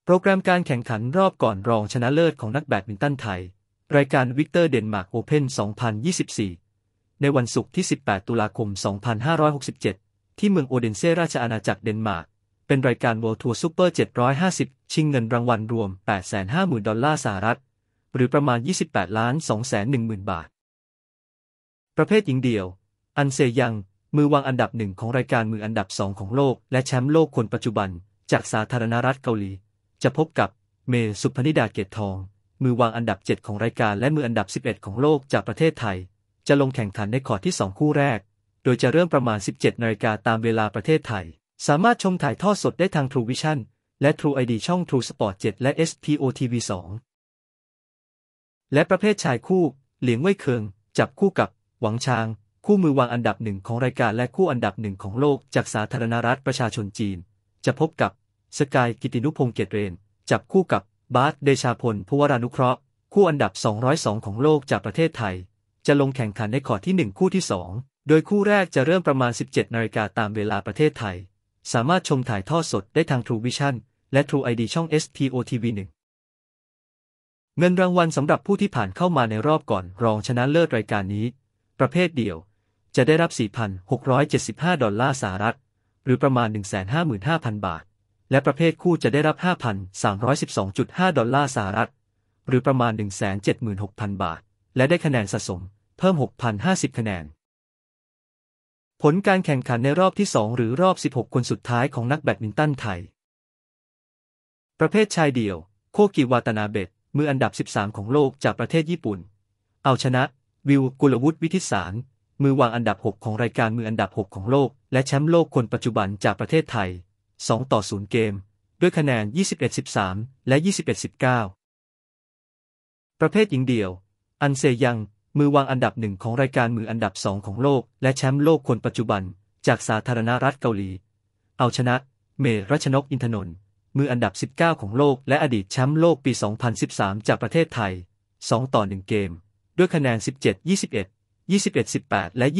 โปรแกรมการแข่งขันรอบก่อนรองชนะเลิศของนักแบดมินตันไทยรายการวิกเตอร์เดนมาร์กโอเพ่น 2024 ในวันศุกร์ที่ 18 ตุลาคม 2567 ที่เมืองโอเดนเซราชอาณาจักรเดนมาร์กเป็นรายการ World Tour Super 750 ชิงเงินรางวัลรวม 850,000 ดอลลาร์สหรัฐหรือประมาณ 28,210,000 บาทประเภทหญิงเดี่ยวอันเซยังมือวางอันดับหนึ่งของรายการมืออันดับ2ของโลกและแชมป์โลกคนปัจจุบันจากสาธารณรัฐเกาหลีจะพบกับเมย์ สุพนิดาเกตทองมือวางอันดับ7ของรายการและมืออันดับ11ของโลกจากประเทศไทยจะลงแข่งขันในคอร์ตที่2คู่แรกโดยจะเริ่มประมาณ 17 นาฬิกาตามเวลาประเทศไทยสามารถชมถ่ายทอดสดได้ทาง True Vision และ True ID ช่อง True Sport 7 และ SPOTV 2และประเภทชายคู่เหลียงเว่ยเคิงจับคู่กับหวังชางคู่มือวางอันดับหนึ่งของรายการและคู่อันดับหนึ่งของโลกจากสาธารณรัฐประชาชนจีนจะพบกับสกายกิตินุพงษ์เกตเรนจับคู่กับบาสเดชาพลภูวรานุเคราะห์คู่อันดับ202ของโลกจากประเทศไทยจะลงแข่งขันในคอร์ตที่1คู่ที่2โดยคู่แรกจะเริ่มประมาณ 17 นาฬิกาตามเวลาประเทศไทยสามารถชมถ่ายทอดสดได้ทาง True Vision และ True ID ช่อง SPOTV 1เงินรางวัลสำหรับผู้ที่ผ่านเข้ามาในรอบก่อนรองชนะเลิศรายการนี้ประเภทเดี่ยวจะได้รับ 4,675 ดอลลาร์สหรัฐหรือประมาณ 155,000 บาทและประเภทคู่จะได้รับ 5,312.5 ดอลลาร์สหรัฐหรือประมาณ 176,000 บาทและได้คะแนนสะสมเพิ่ม 6,050 คะแนนผลการแข่งขันในรอบที่2หรือรอบ16คนสุดท้ายของนักแบดมินตันไทยประเภทชายเดี่ยวโคกิวาตานาเบะมืออันดับ13ของโลกจากประเทศญี่ปุ่นเอาชนะวิวกุลวุฒิวิทิสารมือวางอันดับ6ของรายการมืออันดับ6ของโลกและแชมป์โลกคนปัจจุบันจากประเทศไทย2-0 เกมด้วยคะแนน 21-13 และ 21-19 ประเภทหญิงเดี่ยวอันเซยังมือวางอันดับ1ของรายการมืออันดับ2ของโลกและแชมป์โลกคนปัจจุบันจากสาธารณรัฐเกาหลีเอาชนะเมย์ รัชนกอินทนนท์มืออันดับ19ของโลกและอดีตแชมป์โลกปี 2013 จากประเทศไทย2-1 เกมด้วยคะแนน 17-21 21-18 และ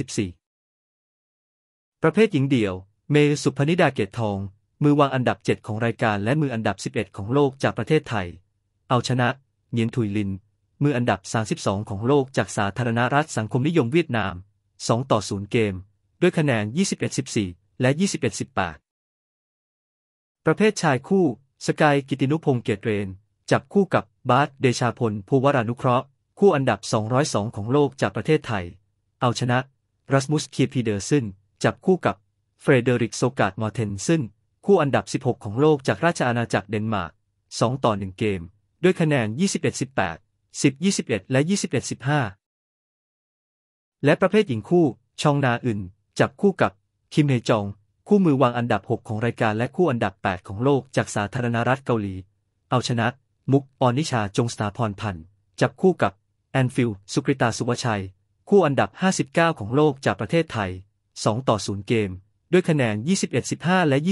21-14 ประเภทหญิงเดี่ยวเมย์ สุพนิดาเกตทองมือวางอันดับ7ของรายการและมืออันดับ11ของโลกจากประเทศไทยเอาชนะเหงียนถุยลินมืออันดับ32ของโลกจากสาธารณรัฐสังคมนิยมเวียดนาม2-0 เกมด้วยคะแนน 21-14 และ 21-18 ประเภทชายคู่สกายกิตินุพงษ์เกตเรนจับคู่กับบาสเดชาพลภูวรานุเคราะห์คู่อันดับ202ของโลกจากประเทศไทยเอาชนะรัสมุส เคียร์พีเดอร์ซึนจับคู่กับเฟรเดริก โซกาด มอร์เทนซึนคู่อันดับ16ของโลกจากราชอาณาจักรเดนมาร์ก2-1 เกมด้วยคะแนน 21-18 10-21 และ 21-15 และประเภทหญิงคู่ชองนาอึนจับคู่กับคิมเฮจองคู่มือวางอันดับ6ของรายการและคู่อันดับ8ของโลกจากสาธารณรัฐเกาหลีเอาชนะมุก อรนิชา จงสถาพรพันธ์จับคู่กับแอนฟิล สุกริตา สุวชัยคู่อันดับ59ของโลกจากประเทศไทย2-0 เกมด้วยคะแนน 21-15 และ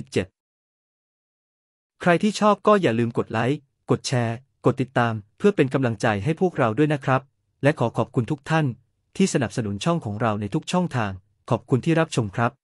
21-17 ใครที่ชอบก็อย่าลืมกดไลค์กดแชร์กดติดตามเพื่อเป็นกำลังใจให้พวกเราด้วยนะครับและขอบคุณทุกท่านที่สนับสนุนช่องของเราในทุกช่องทางขอบคุณที่รับชมครับ